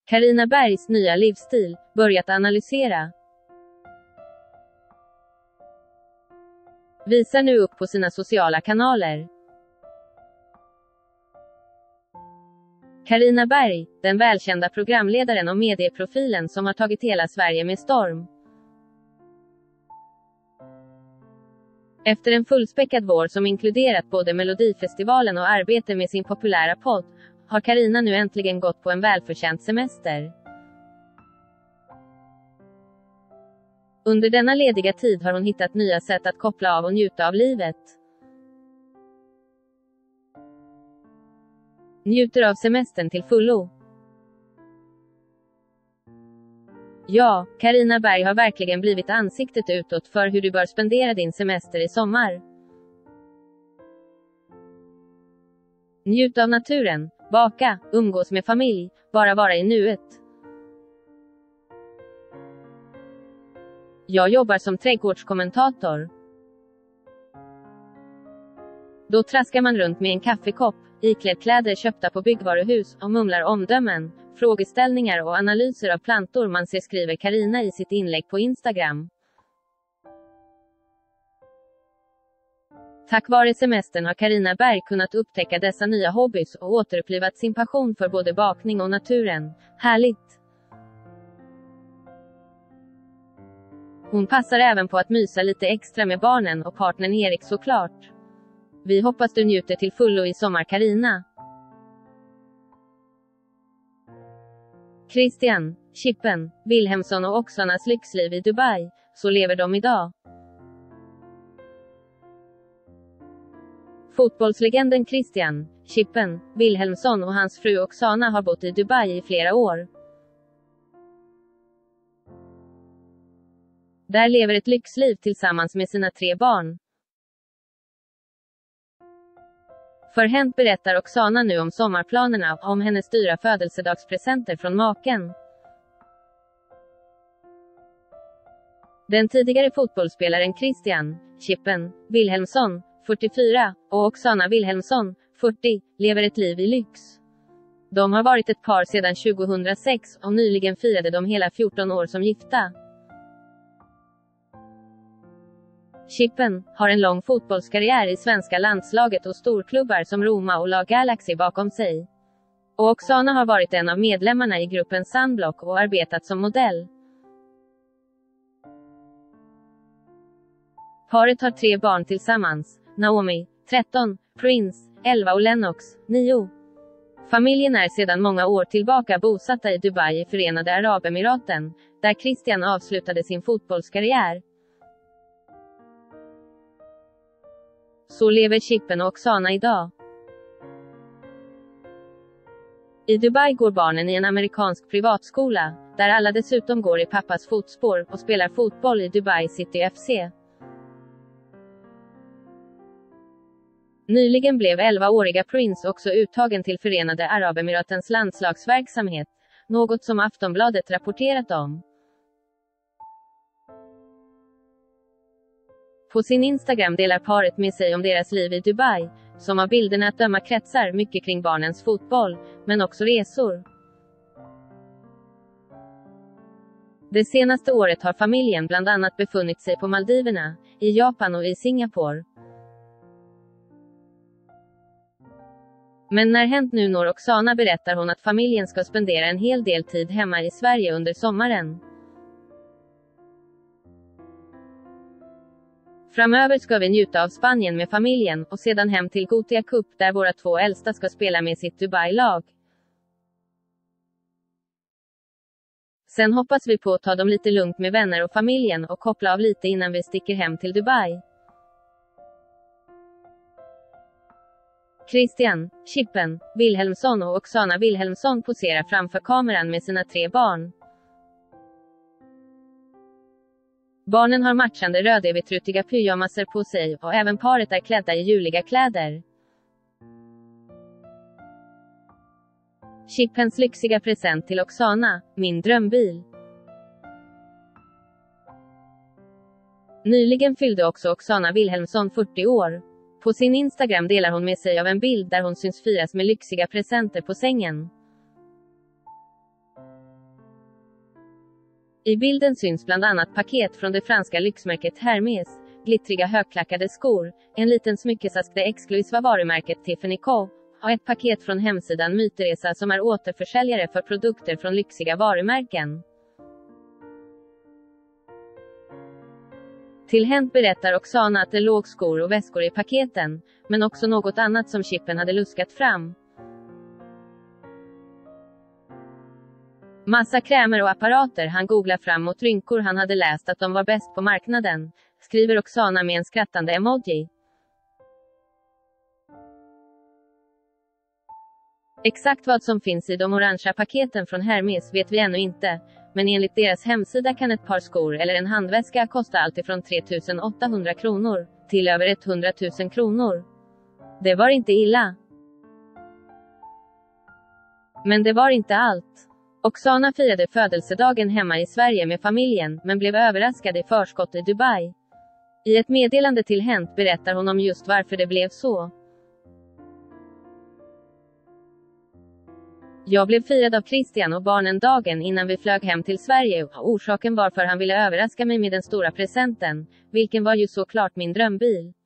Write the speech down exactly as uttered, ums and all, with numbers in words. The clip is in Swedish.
Carina Bergs nya livsstil, börjat analysera. Visar nu upp på sina sociala kanaler. Carina Berg, den välkända programledaren och medieprofilen som har tagit hela Sverige med storm. Efter en fullspäckad vår som inkluderat både Melodifestivalen och arbete med sin populära podd, har Carina nu äntligen gått på en välförtjänt semester. Under denna lediga tid har hon hittat nya sätt att koppla av och njuta av livet. Njuter av semestern till fullo. Ja, Carina Berg har verkligen blivit ansiktet utåt för hur du bör spendera din semester i sommar. Njut av naturen, baka, umgås med familj, bara vara i nuet. Jag jobbar som trädgårdskommentator. Då traskar man runt med en kaffekopp, iklädd kläder köpta på byggvaruhus och mumlar omdömen, frågeställningar och analyser av plantor man ser, skriver Carina i sitt inlägg på Instagram. Tack vare semestern har Carina Berg kunnat upptäcka dessa nya hobbys och återupplivat sin passion för både bakning och naturen. Härligt! Hon passar även på att mysa lite extra med barnen och partnern Erik såklart. Vi hoppas du njuter till fullo i sommar, Carina. Christian, Chippen, Wilhelmsson och Oksana's lyxliv i Dubai, så lever de idag. Fotbollslegenden Christian, Chippen, Wilhelmsson och hans fru Oksana har bott i Dubai i flera år. Där lever ett lyxliv tillsammans med sina tre barn. För Hänt berättar Oksana nu om sommarplanerna och om hennes dyra födelsedagspresenter från maken. Den tidigare fotbollsspelaren Christian, Chippen, Wilhelmsson, fyrtiofyra, och Oksana Wilhelmsson, fyrtio, lever ett liv i lyx. De har varit ett par sedan tjugohundrasex och nyligen firade de hela fjorton år som gifta. Chippen har en lång fotbollskarriär i svenska landslaget och storklubbar som Roma och La Galaxy bakom sig. Och Oksana har varit en av medlemmarna i gruppen Sunblock och arbetat som modell. Paret har tre barn tillsammans: Naomi, tretton, Prince, elva och Lennox, nio. Familjen är sedan många år tillbaka bosatta i Dubai i Förenade Arabemiraten, där Christian avslutade sin fotbollskarriär. Så lever Chippen och Oksana idag. I Dubai går barnen i en amerikansk privatskola, där alla dessutom går i pappas fotspår och spelar fotboll i Dubai City F C. Nyligen blev elvaåriga Prince också uttagen till Förenade Arabemiratens landslagsverksamhet, något som Aftonbladet rapporterat om. På sin Instagram delar paret med sig om deras liv i Dubai, som av bilderna att döma kretsar mycket kring barnens fotboll, men också resor. Det senaste året har familjen bland annat befunnit sig på Maldiverna, i Japan och i Singapore. Men när Hänt nu når Oksana berättar hon att familjen ska spendera en hel del tid hemma i Sverige under sommaren. Framöver ska vi njuta av Spanien med familjen och sedan hem till Gothia Cup där våra två äldsta ska spela med sitt Dubai-lag. Sen hoppas vi på att ta dem lite lugnt med vänner och familjen och koppla av lite innan vi sticker hem till Dubai. Christian, Chippen, Wilhelmsson och Oksana Wilhelmsson poserar framför kameran med sina tre barn. Barnen har matchande rödevittrutiga pyjamaser på sig och även paret är klädda i juliga kläder. Chippens lyxiga present till Oksana, min drömbil. Nyligen fyllde också Oksana Wilhelmsson fyrtio år. På sin Instagram delar hon med sig av en bild där hon syns firas med lyxiga presenter på sängen. I bilden syns bland annat paket från det franska lyxmärket Hermès, glittriga högklackade skor, en liten smyckesask det exklusiva varumärket Tiffany Co. och ett paket från hemsidan Myteresa som är återförsäljare för produkter från lyxiga varumärken. Till Hänt berättar Oksana att det låg skor och väskor i paketen, men också något annat som Chippen hade luskat fram. Massa krämer och apparater han googlar fram mot rynkor han hade läst att de var bäst på marknaden, skriver Oksana med en skrattande emoji. Exakt vad som finns i de orangea paketen från Hermès vet vi ännu inte, men enligt deras hemsida kan ett par skor eller en handväska kosta allt ifrån tre tusen åttahundra kronor till över hundratusen kronor. Det var inte illa. Men det var inte allt. Oksana firade födelsedagen hemma i Sverige med familjen, men blev överraskad i förskott i Dubai. I ett meddelande till Hänt berättar hon om just varför det blev så. Jag blev firad av Christian och barnen dagen innan vi flög hem till Sverige och orsaken var för han ville överraska mig med den stora presenten, vilken var ju såklart min drömbil.